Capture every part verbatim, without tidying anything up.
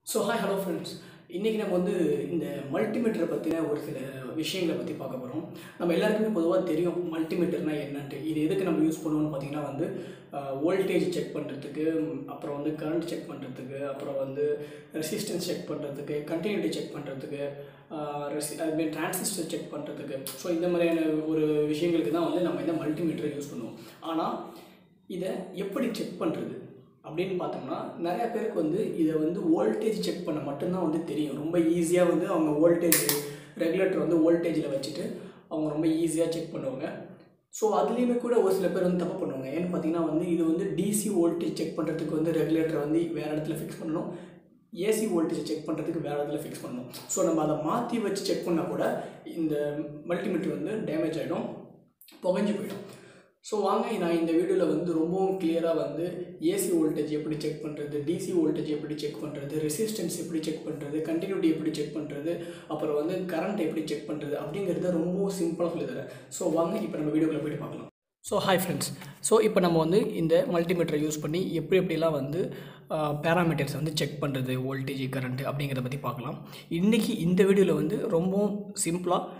So hi hello friends. இன்னைக்கு நம்ம வந்து இந்த மல்டிமீட்டரை பற்றின ஒரு சில விஷயங்களை பற்றி பார்க்க போகிறோம். நம்ம எல்லாருக்குமே பொதுவாக தெரியும் மல்டிமீட்டர்னா என்னன்ட்டு. இது எதுக்கு நம்ம யூஸ் பண்ணுவோம்னு பார்த்தீங்கன்னா வந்து வோல்டேஜ் செக் பண்ணுறதுக்கு, அப்புறம் வந்து கரண்ட் செக் பண்ணுறதுக்கு, அப்புறம் வந்து ரெசிஸ்டன்ஸ் செக் பண்ணுறதுக்கு, கண்டினியூட்டி செக் பண்ணுறதுக்கு, ரெசி அதுமாதிரி டிரான்சிஸ்டர் செக் பண்ணுறதுக்கு. ஸோ இந்த மாதிரியான ஒரு விஷயங்களுக்கு தான் வந்து நம்ம இந்த மல்டிமீட்டரை யூஸ் பண்ணுவோம். ஆனால் இதை எப்படி செக் பண்ணுறது அப்படின்னு பார்த்தோம்னா, நிறையா பேருக்கு வந்து இதை வந்து வோல்டேஜ் செக் பண்ண மட்டும்தான் வந்து தெரியும். ரொம்ப ஈஸியாக வந்து அவங்க வோல்டேஜ் ரெகுலேட்டர் வந்து வோல்டேஜில் வச்சுட்டு அவங்க ரொம்ப ஈஸியாக செக் பண்ணுவாங்க. ஸோ அதுலேயுமே கூட ஒரு சில பேர் வந்து தப்பு பண்ணுவாங்க. ஏன்னு பார்த்தீங்கன்னா வந்து இது வந்து டிசி வோல்டேஜ் செக் பண்ணுறதுக்கு வந்து ரெகுலேட்டரை வந்து வேறு இடத்துல ஃபிக்ஸ் பண்ணணும், ஏசி வோல்டேஜ் செக் பண்ணுறதுக்கு வேறு இடத்துல ஃபிக்ஸ் பண்ணணும். ஸோ நம்ம அதை மாற்றி வச்சு செக் பண்ணால் கூட இந்த மல்டிமீட்டர் வந்து டேமேஜ் ஆகிடும், புகஞ்சு போயிடும். ஸோ வாங்க நான் இந்த வீடியோவில் வந்து ரொம்பவும் கிளியராக வந்து ஏசி வோல்டேஜ் எப்படி செக் பண்ணுறது, டிசி வோல்டேஜ் எப்படி செக் பண்ணுறது, ரெசிஸ்டன்ஸ் எப்படி செக் பண்ணுறது, கண்டினியூட்டி எப்படி செக் பண்ணுறது, அப்புறம் வந்து கரண்ட் எப்படி செக் பண்ணுறது அப்படிங்கிறத ரொம்பவும் சிம்பிளாக சொல்லி தரேன். ஸோ வாங்க இப்போ நம்ம வீடியோக்குள்ளே போய்ட்டு பார்க்கலாம். So hi friends. ஸோ இப்போ நம்ம வந்து இந்த மல்டிமீட்டரை யூஸ் பண்ணி எப்படி எப்படிலாம் வந்து பேராமீட்டர்ஸ் வந்து செக் பண்ணுறது, வோல்டேஜ் கரண்ட்டு அப்படிங்கிறத பற்றி பார்க்கலாம். இன்றைக்கி இந்த வீடியோவில் வந்து ரொம்பவும் சிம்பிளாக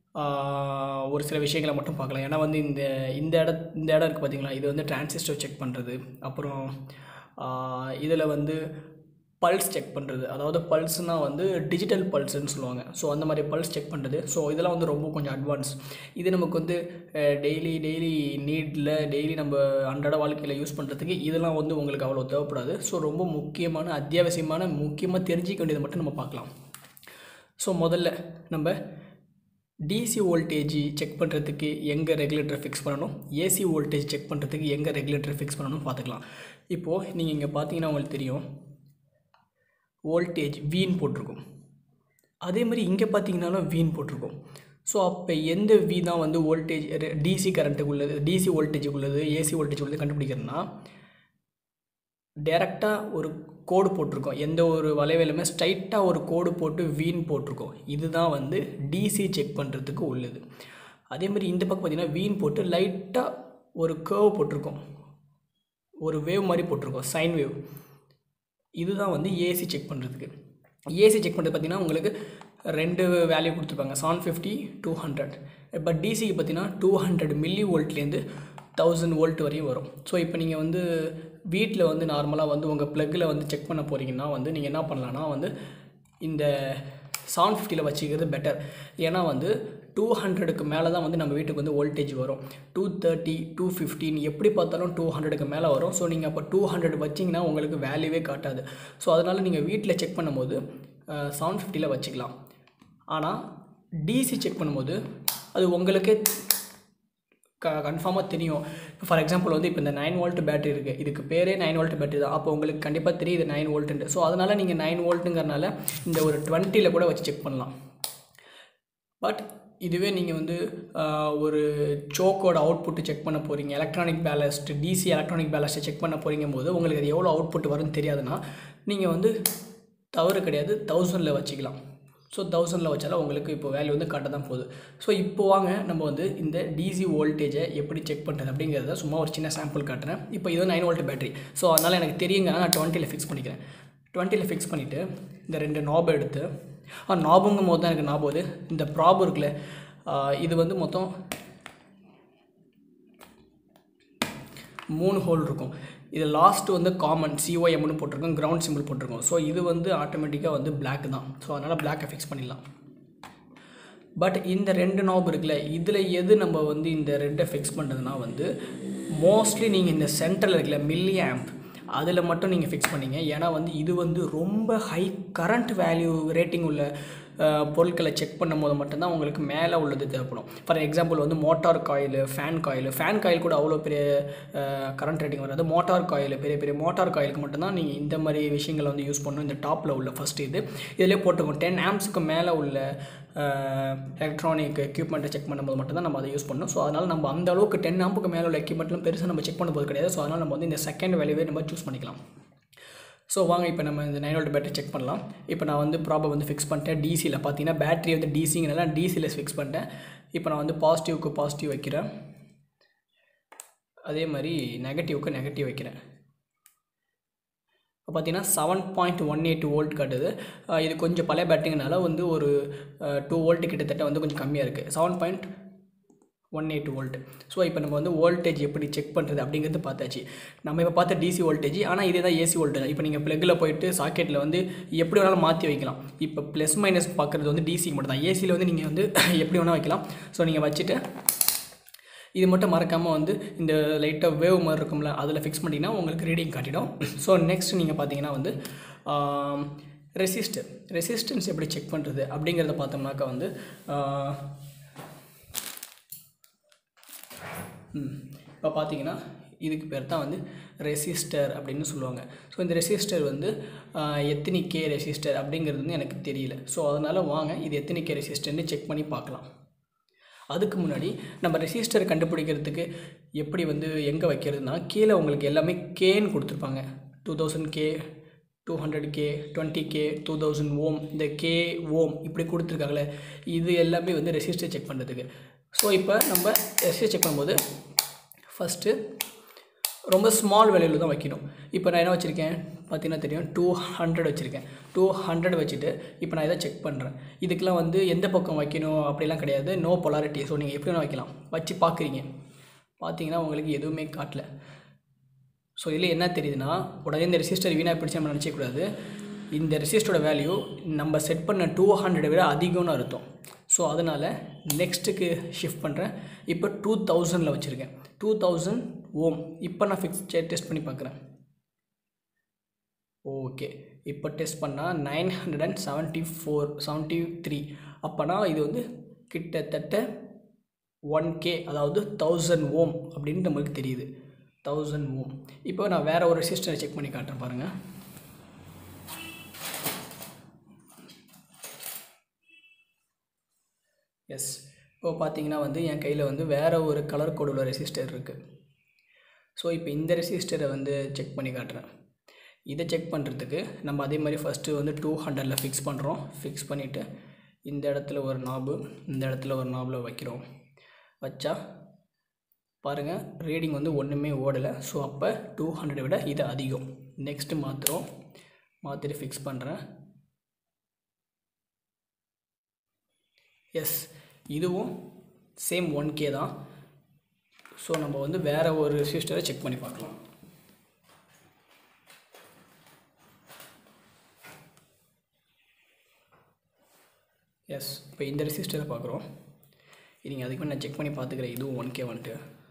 ஒரு சில விஷயங்களை மட்டும் பார்க்கலாம். ஏன்னா வந்து இந்த இந்த இட இந்த இடம் இருக்குது பார்த்திங்களா, இது வந்து டிரான்சிஸ்டர் செக் பண்ணுறது, அப்புறம் இதில் வந்து பல்ஸ் செக் பண்ணுறது. அதாவது பல்ஸ்னால் வந்து டிஜிட்டல் பல்ஸ்ன்னு சொல்லுவாங்க. ஸோ அந்த மாதிரி பல்ஸ் செக் பண்ணுறது. ஸோ இதெல்லாம் வந்து ரொம்ப கொஞ்சம் அட்வான்ஸ். இது நமக்கு வந்து டெய்லி டெய்லி நீடில் டெய்லி நம்ம அன்றாட வாழ்க்கையில் யூஸ் பண்ணுறதுக்கு இதெல்லாம் வந்து உங்களுக்கு அவ்வளோ தேவைப்படாது. ஸோ ரொம்ப முக்கியமான அத்தியாவசியமான முக்கியமாக தெரிஞ்சிக்க வேண்டியதை மட்டும் நம்ம பார்க்கலாம். ஸோ முதல்ல நம்ம டிசி வோல்டேஜ் செக் பண்ணுறதுக்கு எங்கே ரெகுலேட்டர் ஃபிக்ஸ் பண்ணணும், ஏசி வோல்டேஜ் செக் பண்ணுறதுக்கு எங்கே ரெகுலேட்டர் ஃபிக்ஸ் பண்ணணும் பார்த்துக்கலாம். இப்போது நீங்கள் இங்கே பார்த்தீங்கன்னா உங்களுக்கு தெரியும் வோல்டேஜ் வீன் போட்டிருக்கும். அதே மாதிரி இங்கே பார்த்தீங்கன்னாலும் வீன் போட்டிருக்கும். ஸோ அப்போ எந்த வி தான் வந்து வோல்டேஜ் டிசி கரண்ட்டுக்கு உள்ளது, டிசி வோல்டேஜுக்கு உள்ளது, ஏசி வோல்டேஜ் உள்ளது கண்டுபிடிக்கிறதுனா டேரெக்டாக ஒரு கோடு போட்டிருக்கோம். எந்த ஒரு வளைவிலுமே ஸ்ட்ரைட்டாக ஒரு கோடு போட்டு வீன் போட்டிருக்கோம். இதுதான் வந்து டிசி செக் பண்ணுறதுக்கு உள்ளது. அதேமாதிரி இந்த பக்கம் பார்த்திங்கன்னா வீன் போட்டு லைட்டாக ஒரு கர்வ் போட்டிருக்கோம், ஒரு வேவ் மாதிரி போட்டிருக்கோம், சைன் வேவ். இதுதான் வந்து ஏசி செக் பண்ணுறதுக்கு. ஏசி செக் பண்ணுறது பார்த்திங்கன்னா உங்களுக்கு ரெண்டு வேல்யூ கொடுத்துருப்பாங்க, செவன் ஃபிஃப்டி டூ ஹண்ட்ரட். இப்போ டிசிக்கு பார்த்திங்கன்னா டூ ஹண்ட்ரட் மில்லி வோல்ட்லேருந்து தௌசண்ட் வோல்ட் வரையும் வரும். ஸோ இப்போ நீங்கள் வந்து வீட்டில் வந்து நார்மலாக வந்து உங்கள் ப்ளக்கில் வந்து செக் பண்ண போகிறீங்கன்னா வந்து நீங்கள் என்ன பண்ணலான்னா வந்து இந்த செவன் ஃபிஃப்டியில் வச்சுக்கிறது பெட்டர். ஏன்னா வந்து டூ ஹண்ட்ரடுக்கு மேலே தான் வந்து நம்ம வீட்டுக்கு வந்து வோல்டேஜ் வரும். டூ தேர்ட்டி டூ ஃபிஃப்டின் எப்படி பார்த்தாலும் டூ ஹண்ட்ரடுக்கு மேலே வரும். ஸோ நீங்கள் அப்போ டூ ஹண்ட்ரட் வச்சிங்கன்னா உங்களுக்கு வேல்யூவே காட்டாது. ஸோ அதனால் நீங்கள் வீட்டில் செக் பண்ணும்போது செவன் ஃபிஃப்டியில் வச்சுக்கலாம். ஆனால் டிசி செக் பண்ணும்போது அது உங்களுக்கே க கன்ஃபார்மாக தெரியும். இப்போ ஃபார் எக்ஸாம்பிள் வந்து இப்போ இந்த நைன் வோல்ட் பேட்டரி இருக்குது, இதுக்கு பேரே நைன் வோல்ட் பேட்டரி தான். அப்போ உங்களுக்கு கண்டிப்பாக தெரியும் இது நைன் வோல்ட்டுன்ட்டு. ஸோ அதனால் நீங்கள் நைன் வோல்ட்டுங்கிறனால இந்த ஒரு டுவெண்ட்டியில் கூட வச்சு செக் பண்ணலாம். பட் இதுவே நீங்கள் வந்து ஒரு சோக்கோட அவுட்புட்டு செக் பண்ண போகிறீங்க, எலக்ட்ரானிக் பேலஸ்ட் டிசி எலக்ட்ரானிக் பேலஸ்ட்டை செக் பண்ண போகிறீங்க போது உங்களுக்கு அது எவ்வளோ அவுட்புட் வரும்னு தெரியாதுன்னா நீங்கள் வந்து தவறு கிடையாது, தௌசண்டில் வச்சுக்கலாம். ஸோ தௌசண்டில் வச்சாலும் உங்களுக்கு இப்போ வேல்யூ வந்து காட்ட தான் போகுது. ஸோ இப்போ வாங்க நம்ம வந்து இந்த டிசி வோல்டேஜை எப்படி செக் பண்ணுறது அப்படிங்கிறத சும்மா ஒரு சின்ன சாம்பிள் காட்டுறேன். இப்போ இது நைன் வோல்ட் பேட்டரி. ஸோ அதனால் எனக்கு தெரியுங்க, நான் டுவெண்ட்டியில் ஃபிக்ஸ் பண்ணிக்கிறேன். டுவெண்ட்டியில் ஃபிக்ஸ் பண்ணிவிட்டு இந்த ரெண்டு நாப் எடுத்து, ஆ நாபுங்கும் போது தான் எனக்கு ஞாபகம் வருது, இந்த ப்ராப் இருக்குல்ல, இது வந்து மொத்தம் மூணு ஹோல் இருக்கும். இது லாஸ்ட்டு வந்து காமன் சிஓஎம்னு போட்டிருக்கோம், கிரவுண்ட் சிம்பிள் போட்டிருக்கோம். ஸோ இது வந்து ஆட்டோமேட்டிக்காக வந்து பிளாக் தான். ஸோ அதனால் பிளாக்கை ஃபிக்ஸ் பண்ணிடலாம். பட் இந்த ரெண்டு நாப் இருக்குல்ல, இதில் எது நம்ம வந்து இந்த ரெண்டை ஃபிக்ஸ் பண்ணுறதுனா வந்து மோஸ்ட்லி நீங்கள் இந்த சென்டரில் இருக்குல்ல மில்லி ஆம்ப் அதில் மட்டும் நீங்கள் ஃபிக்ஸ் பண்ணிங்க. ஏன்னா வந்து இது வந்து ரொம்ப ஹை கரண்ட் வேல்யூ ரேட்டிங் உள்ள பொருட்களை செக் பண்ணும் போது மட்டும்தான் உங்களுக்கு மேலே உள்ளது தேவைப்படும். ஃபார் எக்ஸாம்பிள் வந்து motor coil, fan coil fan coil கூட அவ்வளோ பெரிய கரண்ட் ரேட்டிங் வராது. மோட்டார் காயில், பெரிய பெரிய மோட்டார் காயிலுக்கு மட்டும்தான் நீங்கள் இந்த மாதிரி விஷயங்களை வந்து யூஸ் பண்ணணும். இந்த டாப்பில் உள்ள ஃபஸ்ட்டு இது இதிலே போட்டுருக்கோம். டென் ஆம்ப்ஸுக்கு மேலே உள்ள எலக்ட்ரானிக் எக்யூப்மெண்ட்டை செக் பண்ணும்போது மட்டும்தான் நம்ம அதை யூஸ் பண்ணணும். ஸோ அதனால் நம்ம அந்த அளவுக்கு டென் ஆம்புக்கு மேலே உள்ள எக்யூப்மெண்ட்லாம் பெருசாக நம்ம செக் பண்ணும்போது கிடையாது. ஸோ அதனால் நம்ம வந்து இந்த செகண்ட் வேல்யூவே நம்ம சூஸ் பண்ணிக்கலாம். ஸோ வாங்க இப்போ நம்ம இந்த நைன் வோல்ட் பேட்டரி செக் பண்ணலாம். இப்போ நான் வந்து ப்ராப்பர் வந்து ஃபிக்ஸ் பண்ணிட்டேன். டிசியில் பார்த்தீங்கன்னா பேட்டரி வந்து டிசிங்கிறனால டிசியில் ஃபிக்ஸ் பண்ணிட்டேன். இப்போ நான் வந்து பாசிட்டிவ்க்கு பாசிட்டிவ் வைக்கிறேன், அதே மாதிரி நெகட்டிவ்க்கு நெகட்டிவ் வைக்கிறேன். இப்போ பார்த்தீங்கன்னா seven point one eight volt காட்டுது. இது கொஞ்சம் பழைய பேட்டரிங்கனால வந்து ஒரு டூ வோல்ட் கிட்டத்தட்ட வந்து கொஞ்சம் கம்மியாக இருக்குது. Seven point one eight volt. So இப்போ நம்ம வந்து வோல்டேஜ் எப்படி செக் பண்ணுறது அப்படிங்கிறது பார்த்தாச்சு. நம்ம இப்போ பார்த்த டிசி வோல்டேஜ், ஆனால் இதே தான் ஏசி வோல்டேஜ். இப்போ நீங்கள் ப்ளக்கில் போயிட்டு சாக்கெட்டில் வந்து எப்படி வேணாலும் மாற்றி வைக்கலாம். இப்போ ப்ளஸ் மைனஸ் பார்க்குறது வந்து டிசிக்கு மட்டும் தான். ஏசியில் வந்து நீங்கள் வந்து எப்படி வேணால் வைக்கலாம். ஸோ நீங்கள் வச்சுட்டு இது மட்டும் மறக்காமல் வந்து இந்த லைட்டாக வேவ் மாதிரி இருக்கும்ல, அதில் ஃபிக்ஸ் பண்ணிங்கன்னா உங்களுக்கு ரீடிங் காட்டிடும். ஸோ நெக்ஸ்ட் நீங்கள் பார்த்தீங்கன்னா வந்து ரெசிஸ்டர் ரெசிஸ்டன்ஸ் எப்படி செக் பண்ணுறது அப்படிங்கிறத பார்த்தோம்னாக்கா வந்து இப்போ பார்த்தீங்கன்னா இதுக்கு பேர் தான் வந்து ரெசிஸ்டர் அப்படின்னு சொல்லுவாங்க. ஸோ இந்த ரெசிஸ்டர் வந்து எத்தனை கே ரெசிஸ்டர் அப்படிங்கிறது வந்து எனக்கு தெரியல. ஸோ அதனால் வாங்க இது எத்தனை கே ரெசிஸ்டர்னு செக் பண்ணி பார்க்கலாம். அதுக்கு முன்னாடி நம்ம ரெசிஸ்டர் கண்டுபிடிக்கிறதுக்கு எப்படி வந்து எங்கே வைக்கிறதுனா, கீழே உங்களுக்கு எல்லாமே கேன்னு கொடுத்துருப்பாங்க. Two thousand K, two hundred K, twenty K, two thousand ohm, இந்த கே ஓம் இப்படி கொடுத்துருக்காங்களே, இது எல்லாமே வந்து ரெசிஸ்டர் செக் பண்ணுறதுக்கு. ஸோ இப்போ நம்ம ரெசிஸ்டர் செக் பண்ணும்போது ஃபஸ்ட்டு ரொம்ப ஸ்மால் வேல்யூவில் தான் வைக்கணும். இப்போ நான் என்ன வச்சுருக்கேன் பார்த்தீங்கன்னா தெரியும், டூ ஹண்ட்ரட் வச்சுருக்கேன். டூ ஹண்ட்ரட் வச்சுட்டு இப்போ நான் இதை செக் பண்ணுறேன். இதுக்கெலாம் வந்து எந்த பக்கம் வைக்கணும் அப்படிலாம் கிடையாது, நோ பொலாரிட்டி. ஸோ நீங்கள் எப்படி வேணால் வைக்கலாம். வச்சு பார்க்குறீங்க, பார்த்தீங்கன்னா உங்களுக்கு எதுவுமே காட்டல. ஸோ இதில் என்ன தெரியுதுன்னா, உடனே இந்த ரெசிஸ்டர் வீணாக பிடிச்சி நம்ம நினச்சிக்கூடாது. இந்த ரெசிஸ்டரோட வேல்யூ நம்ம செட் பண்ண டூ ஹண்ட்ரடை விட அதிகம்னு அர்த்தம். ஸோ அதனால் நெக்ஸ்ட்டுக்கு ஷிஃப்ட் பண்ணுறேன். இப்போ டூ தௌசண்டில் வச்சுருக்கேன். Two thousand ohm. இப்போ நான் ஃபிக்ஸ் டெஸ்ட் பண்ணி பார்க்குறேன். ஓகே, இப்போ டெஸ்ட் பண்ணால் nine hundred and seventy four seventy three அப்போனா இது வந்து கிட்டத்தட்ட ஒன் கே, அதாவது தௌசண்ட் ஓம் அப்படின்னு நம்மளுக்கு தெரியுது. Thousand ohm. இப்போ நான் வேறு ஒரு ரெசிஸ்டரை செக் பண்ணி காட்டுறேன் பாருங்கள். எஸ், இப்போ பார்த்தீங்கன்னா வந்து என் கையில் வந்து வேறு ஒரு கலர் கோடு உள்ள ரெசிஸ்டர் இருக்குது. ஸோ இப்போ இந்த ரெசிஸ்டரை வந்து செக் பண்ணி காட்டுறேன். இதை செக் பண்ணுறதுக்கு நம்ம அதே மாதிரி ஃபஸ்ட்டு வந்து டூ ஹண்ட்ரடில் ஃபிக்ஸ் பண்ணுறோம். ஃபிக்ஸ் பண்ணிவிட்டு இந்த இடத்துல ஒரு நாபு, இந்த இடத்துல ஒரு நாபில் வைக்கிறோம். வச்சா பாருங்கள் ரீடிங் வந்து ஒன்றுமே ஓடலை. ஸோ அப்போ டூ ஹண்ட்ரடை விட இது அதிகம். நெக்ஸ்ட்டு மாற்றுறோம். மாற்றிட்டு ஃபிக்ஸ் பண்ணுறேன். எஸ், இதுவும் சேம் ஒன் கே தான். ஸோ நம்ம வந்து வேறு ஒரு ரெசிஸ்டரை செக் பண்ணி பார்க்கலாம். எஸ், இப்போ இந்த ரெசிஸ்டரை பார்க்குறோம். நீங்கள் அதுக்கு நான் செக் பண்ணி பார்த்துக்கிறேன். இதுவும் ஒன் கே வந்துட்டு.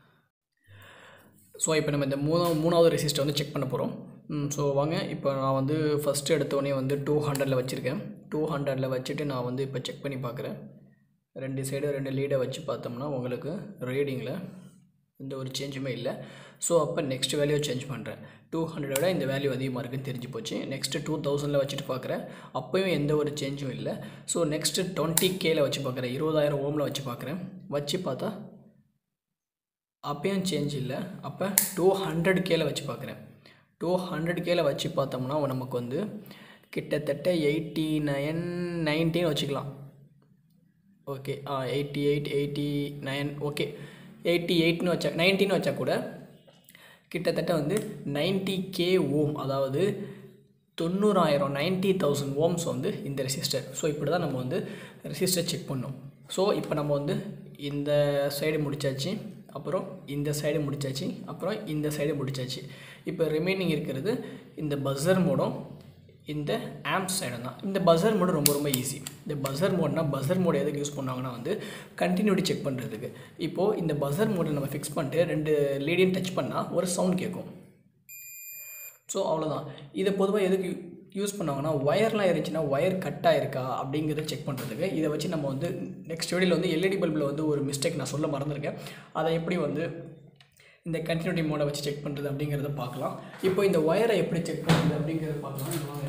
ஸோ இப்போ நம்ம இந்த மூணாவது மூணாவது ரெசிஸ்டர் வந்து செக் பண்ண போகிறோம். ஸோ வாங்க, இப்போ நான் வந்து ஃபஸ்ட்டு எடுத்தோடனே வந்து டூ ஹண்ட்ரடில் வச்சுருக்கேன். டூ ஹண்ட்ரடில் வச்சுட்டு நான் வந்து இப்போ செக் பண்ணி பார்க்குறேன். ரெண்டு சைடு ரெண்டு லீடை வச்சு பார்த்தோம்னா உங்களுக்கு ரீடிங்கில் எந்த ஒரு சேஞ்சுமே இல்லை. ஸோ அப்போ நெக்ஸ்ட் வேல்யூ சேஞ்ச் பண்ணுறேன். டூ ஹண்ட்ரடை விட இந்த வேல்யூ அதிகமாக இருக்குன்னு தெரிஞ்சு போச்சு. நெக்ஸ்ட்டு டூ தௌசண்டில் வச்சுட்டு பார்க்குறேன். அப்போயும் எந்த ஒரு சேஞ்சும் இல்லை. ஸோ நெக்ஸ்ட்டு டுவெண்ட்டி கேல வச்சு பார்க்குறேன். இருபதாயிரம் ஓமில் வச்சு பார்க்குறேன். வச்சு பார்த்தா அப்பயும் சேஞ்ச் இல்லை. அப்போ டூ ஹண்ட்ரட் கேல வச்சு பார்க்குறேன். டூ ஹண்ட்ரட் கேல வச்சு பார்த்தோம்னா நமக்கு வந்து கிட்டத்தட்ட எயிட்டி நைன் நைன்ட்டின்னு வச்சுக்கலாம். Okay, ah eighty eight eighty nine okay eighty எயிட்னு வச்சா நைன்ட்டின்னு வச்சா கூட கிட்டத்தட்ட வந்து நைன்ட்டி கே ஓம், அதாவது தொண்ணூறாயிரம் நைன்ட்டி தௌசண்ட் ஓம்ஸ் வந்து இந்த ரெசிஸ்டர். ஸோ இப்படி தான் நம்ம வந்து ரெசிஸ்டர் செக் பண்ணோம். ஸோ இப்போ நம்ம வந்து இந்த சைடு முடித்தாச்சு, அப்புறம் இந்த சைடு முடித்தாச்சு, அப்புறம் இந்த சைடு முடித்தாச்சு. இப்போ ரிமைனிங் இருக்கிறது இந்த பஸர் மோடும் இந்த ஆம்ப் சைடு தான். இந்த பஸர் மோடு ரொம்ப ரொம்ப ஈஸி. இந்த பஸர் மோட்னா பஸர் மோடு எதுக்கு யூஸ் பண்ணாங்கன்னா வந்து கண்டினியூட்டி செக் பண்ணுறதுக்கு. இப்போது இந்த பஸர் மோடில் நம்ம ஃபிக்ஸ் பண்ணிட்டு ரெண்டு லீடையும் டச் பண்ணால் ஒரு சவுண்ட் கேட்கும். ஸோ அவ்வளோதான். இதை பொதுவாக எதுக்கு யூஸ் பண்ணாங்கன்னா, ஒயர்லாம் இருந்துச்சுன்னா ஒயர் கட் ஆகிருக்கா அப்படிங்கிறத செக் பண்ணுறதுக்கு. இதை வச்சு நம்ம வந்து நெக்ஸ்ட் வீடியோவில் வந்து எல்இடி பல்பில் வந்து ஒரு மிஸ்டேக் நான் சொல்ல மறந்துருக்கேன். அதை எப்படி வந்து இந்த கண்டினியூட்டி மோடை வச்சு செக் பண்ணுறது அப்படிங்கிறத பார்க்கலாம். இப்போ இந்த ஒயரை எப்படி செக் பண்ணுறது அப்படிங்கிறத பார்க்கலாம். வாங்க.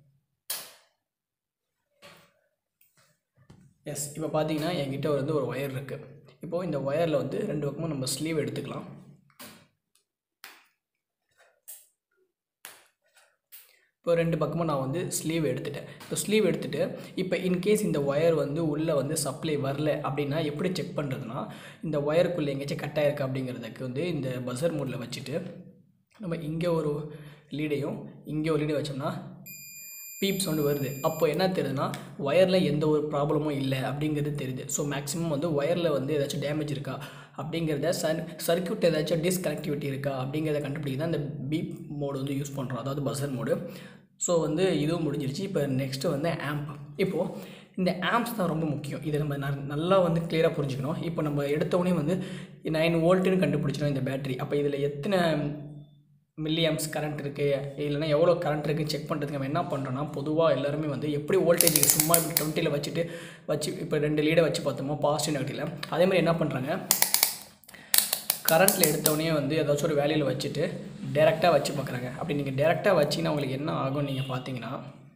எஸ், இப்போ பார்த்தீங்கன்னா என்கிட்ட வந்து ஒரு ஒயர் இருக்குது. இப்போது இந்த ஒயரில் வந்து ரெண்டு பக்கமும் நம்ம ஸ்லீவ் எடுத்துக்கலாம். இப்போ ரெண்டு பக்கமும் நான் வந்து ஸ்லீவ் எடுத்துட்டேன். இப்போ ஸ்லீவ் எடுத்துகிட்டு இப்போ இன்கேஸ் இந்த ஒயர் வந்து உள்ளே வந்து சப்ளை வரல அப்படின்னா எப்படி செக் பண்ணுறதுனா, இந்த ஒயருக்குள்ளே எங்கேயாச்சும் கட் ஆகிருக்கு அப்படிங்கிறதுக்கு வந்து இந்த பஸர் மோடில் வச்சுட்டு நம்ம இங்கே ஒரு லீடையும் இங்கே ஒரு லீடை வச்சோம்னா பீப் சவுண்டு வருது. அப்போ என்ன தெரியுதுன்னா ஒயரில் எந்த ஒரு ப்ராப்ளமும் இல்லை அப்படிங்கிறது தெரியுது. ஸோ மேக்ஸிமம் வந்து ஒயரில் வந்து ஏதாச்சும் டேமேஜ் இருக்கா அப்படிங்கிறத சர் சர்க்யூட் ஏதாச்சும் டிஸ்கனெக்டிவிட்டி இருக்கா அப்படிங்கிறத கண்டுபிடிக்க தான் இந்த பீப் மோடு வந்து யூஸ் பண்ணுறோம், அதாவது பஸர் மோடு. ஸோ வந்து இதுவும் முடிஞ்சிருச்சு. இப்போ நெக்ஸ்ட்டு வந்து ஆம்ப். இப்போது இந்த ஆம்ப்ஸ் தான் ரொம்ப முக்கியம். இதை நம்ம நல்லா வந்து கிளியராக புரிஞ்சுக்கணும். இப்போ நம்ம எடுத்தோடனே வந்து நைன் வோல்ட்டுன்னு கண்டுபிடிச்சிடும் இந்த பேட்டரி. அப்போ இதில் எத்தனை மில்லி ஆம்ப்ஸ் கரண்ட் இருக்குது இல்லைனா எவ்வளோ கரண்ட் இருக்குன்னு செக் பண்ணுறதுக்கு நம்ம என்ன பண்ணுறோன்னா, பொதுவாக எல்லாருமே வந்து எப்படி வோல்டேஜ் சும்மா இப்படி டுவெண்ட்டியில் வச்சுட்டு வச்சு இப்போ ரெண்டு லீடை வச்சு பார்த்தோமோ பாசிட்டிவ் நெகட்டிவில், அதேமாதிரி என்ன பண்ணுறாங்க, கரண்ட்டில் எடுத்தோடனே வந்து ஏதாச்சும் ஒரு வேல்யூவில் வச்சுட்டு டேரெக்டாக வச்சு பார்க்குறாங்க. அப்படி நீங்கள் டேரெக்டாக வச்சிங்கன்னா உங்களுக்கு என்ன ஆகும் நீங்கள் பார்த்தீங்கன்னா,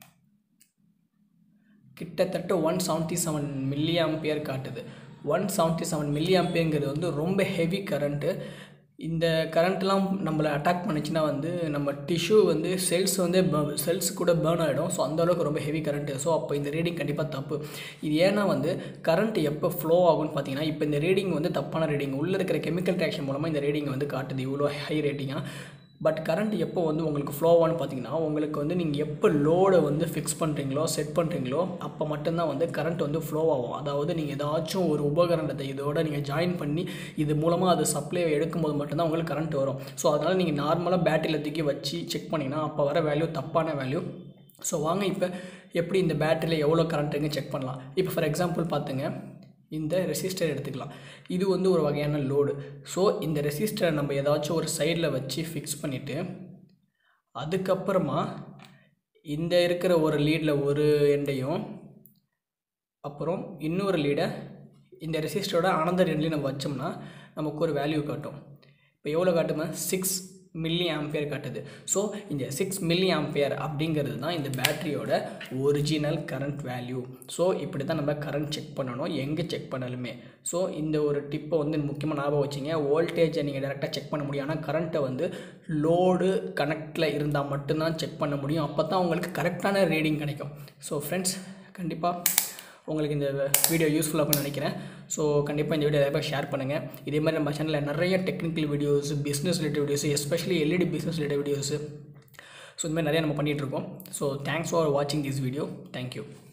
கிட்டத்தட்ட one seventy seven milli ampere காட்டுது. ஒன் செவன்ட்டி செவன் மில்லி ஆம்பியருங்கிறது வந்து ரொம்ப ஹெவி கரண்ட்டு. இந்த கரண்ட்லாம் நம்மளை அட்டாக் பண்ணிச்சுன்னா வந்து நம்ம டிஷ்யூ வந்து செல்ஸ் வந்து செல்ஸ் கூட பேர்ன் ஆகிடும். ஸோ அந்தளவுக்கு ரொம்ப ஹெவி கரண்ட்டு. ஸோ அப்போ இந்த ரீடிங் கண்டிப்பாக தப்பு. இது ஏன்னா வந்து கரண்ட் எப்போ ஃப்ளோ ஆகும்னு பார்த்தீங்கன்னா, இப்போ இந்த ரீடிங் வந்து தப்பான ரீடிங், உள்ளே இருக்கிற கெமிக்கல் ரியாக்ஷன் மூலமாக இந்த ரீடிங் வந்து காட்டுது இவ்வளோ ஹை ரேட்டிங்காக. பட் கரண்ட் எப்போ வந்து உங்களுக்கு ஃப்ளோவான்னு பார்த்தீங்கன்னா, உங்களுக்கு வந்து நீங்கள் எப்போ லோடை வந்து ஃபிக்ஸ் பண்ணுறீங்களோ செட் பண்ணுறீங்களோ அப்போ மட்டும்தான் வந்து கரண்ட் வந்து ஃப்ளோ ஆகும். அதாவது நீங்கள் ஏதாச்சும் ஒரு உபகரணத்தை இதோட நீங்கள் ஜாயின் பண்ணி இது மூலமாக அது சப்ளை எடுக்கும்போது மட்டும்தான் உங்களுக்கு கரண்ட் வரும். ஸோ அதனால் நீங்கள் நார்மலாக பேட்டரியில் தூக்கி வச்சு செக் பண்ணிங்கன்னா அப்போ வர வேல்யூ தப்பான வேல்யூ. ஸோ வாங்க இப்போ எப்படி இந்த பேட்டரியில் எவ்வளோ கரண்ட் இருக்குன்னு செக் பண்ணலாம். இப்போ ஃபார் எக்ஸாம்பிள் பார்த்துங்க, இந்த ரெசிஸ்டர் எடுத்துக்கலாம். இது வந்து ஒரு வகையான லோடு. ஸோ இந்த ரெசிஸ்டரை நம்ம ஏதாச்சும் ஒரு சைடில் வச்சு ஃபிக்ஸ் பண்ணிவிட்டு அதுக்கப்புறமா இந்த இருக்கிற ஒரு லீடில் ஒரு எண்டையும் அப்புறம் இன்னொரு லீடை இந்த ரெசிஸ்டரோட அனதர் எண்ட்லேயும் நம்ம வச்சோம்னா நமக்கு ஒரு வேல்யூ காட்டும். இப்போ எவ்வளோ காட்டுமா, சிக்ஸ் மில்லி ஆம்பியர் காட்டுது. ஸோ இந்த சிக்ஸ் மில்லி ஆம்பியர் அப்படிங்கிறது தான் இந்த பேட்டரியோட ஒரிஜினல் கரண்ட் வேல்யூ. ஸோ இப்படி தான் நம்ம கரண்ட் செக் பண்ணணும் எங்கே செக் பண்ணாலுமே. ஸோ இந்த ஒரு டிப்பை வந்து முக்கியமாக ஞாபகம் வச்சிங்க. வோல்டேஜை நீங்கள் டேரெக்டாக செக் பண்ண முடியும், ஆனால் கரண்ட்டை வந்து லோடு கனெக்டில் இருந்தால் மட்டும்தான் செக் பண்ண முடியும். அப்போ தான் உங்களுக்கு கரெக்டான ரீடிங் கிடைக்கும். ஸோ ஃப்ரெண்ட்ஸ், கண்டிப்பாக உங்களுக்கு இந்த வீடியோ யூஸ்ஃபுல்லாக இருக்கும்னு நினைக்கிறேன். ஸோ கண்டிப்பாக இந்த வீடியோ நிறைய பேர் ஷேர் பண்ணுங்கள். இதே மாதிரி நம்ம சேனலில் நிறைய technical videos, business related videos, especially LED business related videos, so இந்த மாதிரி நிறைய நம்ம பண்ணிகிட்ருக்கோம். ஸோ தேங்க்ஸ் ஃபார் வாட்சிங் திஸ் வீடியோ. தேங்க்யூ.